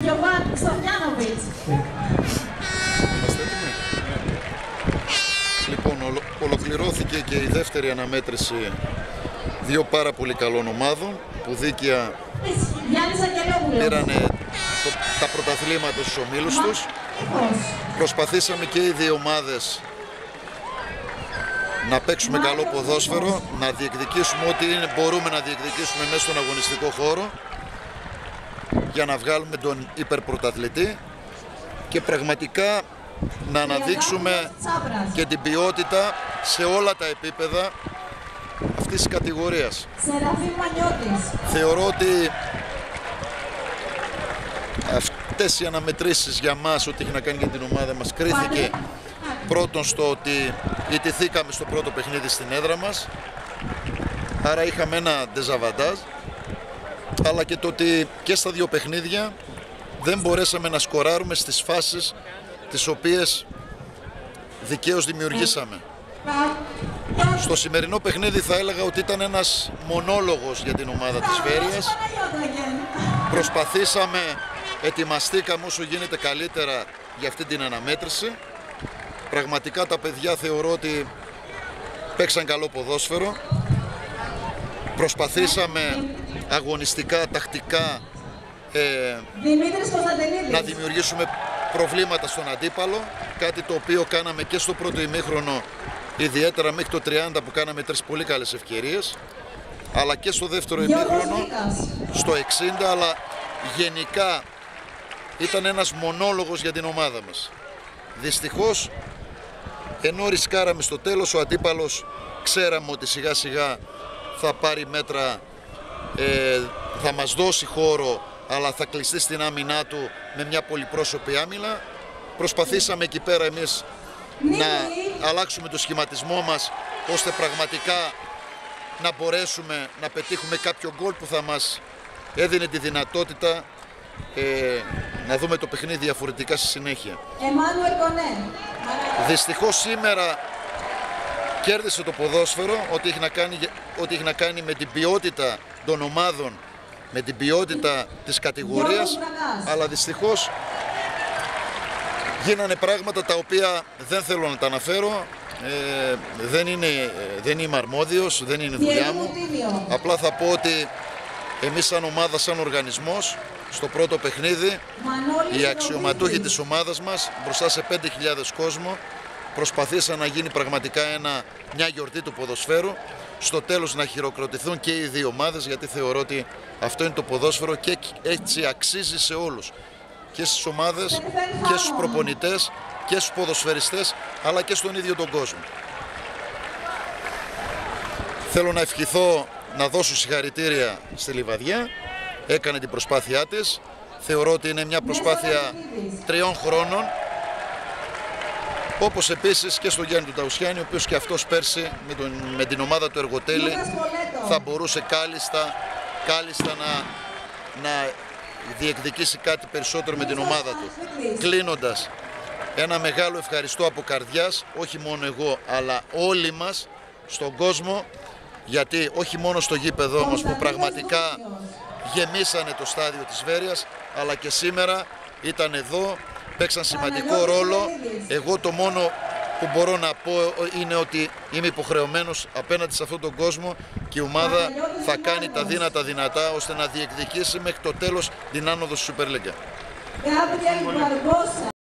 Γιωβάν Σταβιάνοβιτς. Είμαστε έτοιμοι? Λοιπόν, ολοκληρώθηκε και η δεύτερη αναμέτρηση δύο πάρα πολύ καλών ομάδων που δίκαια πήρανε τα πρωταθλήματα στους ομίλους τους. Προσπαθήσαμε και οι δύο ομάδες να παίξουμε καλό ποδόσφαιρο, να διεκδικήσουμε ό,τι μπορούμε να διεκδικήσουμε μέσα στον αγωνιστικό χώρο για να βγάλουμε τον υπερπρωταθλητή και πραγματικά να αναδείξουμε και την ποιότητα σε όλα τα επίπεδα αυτής της κατηγορίας. Θεωρώ ότι αυτές οι αναμετρήσεις για μας, ό,τι έχει να κάνει για την ομάδα μας, κρίθηκε πρώτον στο ότι ιτηθήκαμε στο πρώτο παιχνίδι στην έδρα μας, άρα είχαμε ένα ντεζαβαντάζ, αλλά και το ότι και στα δύο παιχνίδια δεν μπορέσαμε να σκοράρουμε στις φάσεις τις οποίες δικαίως δημιουργήσαμε. Στο σημερινό παιχνίδι θα έλεγα ότι ήταν ένας μονόλογος για την ομάδα της Βέρειας. Προσπαθήσαμε, ετοιμαστήκαμε όσο γίνεται καλύτερα για αυτή την αναμέτρηση. Πραγματικά τα παιδιά θεωρώ ότι παίξαν καλό ποδόσφαιρο. Προσπαθήσαμε αγωνιστικά, τακτικά να δημιουργήσουμε προβλήματα στον αντίπαλο, κάτι το οποίο κάναμε και στο πρώτο ημίχρονο, ιδιαίτερα μέχρι το 30 που κάναμε 3 πολύ καλές ευκαιρίες, αλλά και στο δεύτερο ημίχρονο, στο 60, αλλά γενικά ήταν ένας μονόλογος για την ομάδα μας. Δυστυχώς, ενώ ρισκάραμε στο τέλος, ο αντίπαλος ξέραμε ότι σιγά σιγά θα πάρει μέτρα, θα μας δώσει χώρο, αλλά θα κλειστεί στην άμυνά του με μια πολυπρόσωπη άμυνα. Προσπαθήσαμε εκεί πέρα εμείς να αλλάξουμε το σχηματισμό μας, ώστε πραγματικά να μπορέσουμε να πετύχουμε κάποιο γκολ που θα μας έδινε τη δυνατότητα να δούμε το παιχνίδι διαφορετικά στη συνέχεια. Δυστυχώς σήμερα κέρδισε το ποδόσφαιρο, ό,τι έχει να κάνει με την ποιότητα των ομάδων, με την ποιότητα της κατηγορίας, αλλά δυστυχώς γίνανε πράγματα τα οποία δεν θέλω να τα αναφέρω, δεν είμαι αρμόδιος, δεν είναι δουλειά μου. Απλά θα πω ότι εμείς σαν ομάδα, σαν οργανισμός, στο πρώτο παιχνίδι, οι αξιωματούχοι της ομάδας μας μπροστά σε 5.000 κόσμο προσπαθήσαν να γίνει πραγματικά μια γιορτή του ποδοσφαίρου. Στο τέλος να χειροκροτηθούν και οι δύο ομάδες, γιατί θεωρώ ότι αυτό είναι το ποδόσφαιρο και έτσι αξίζει σε όλους, και στις ομάδες και στους προπονητές και στους ποδοσφαιριστές, αλλά και στον ίδιο τον κόσμο. Θέλω να ευχηθώ, να δώσω συγχαρητήρια στη Λιβαδιά, έκανε την προσπάθειά της. Θεωρώ ότι είναι μια προσπάθεια 3 χρόνων, όπως επίσης και στον Γιάννη του Ταουσιάννη, ο οποίος και αυτός πέρσι με την ομάδα του Εργοτέλη θα μπορούσε κάλλιστα να διεκδικήσει κάτι περισσότερο με την ομάδα του. Κλείνοντας, ένα μεγάλο ευχαριστώ από καρδιάς, όχι μόνο εγώ αλλά όλοι μας στον κόσμο, γιατί όχι μόνο στο γήπεδό μας που πραγματικά γεμίσανε το στάδιο της Βέρειας, αλλά και σήμερα ήταν εδώ, παίξαν σημαντικό ρόλο. Εγώ το μόνο που μπορώ να πω είναι ότι είμαι υποχρεωμένος απέναντι σε αυτόν τον κόσμο και η ομάδα θα κάνει τα δύνατα δυνατά ώστε να διεκδικήσει μέχρι το τέλος την άνοδο στη Super League.